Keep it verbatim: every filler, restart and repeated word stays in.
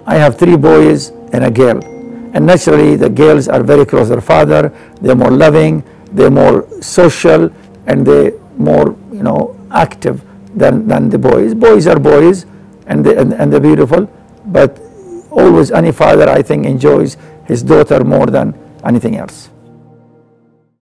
I have three boys and a girl. And naturally, the girls are very close to their father. They're more loving, they're more social, and they're more, you know, active than, than the boys. Boys are boys, and, they, and, and they're beautiful, but always any father, I think, enjoys his daughter more than anything else.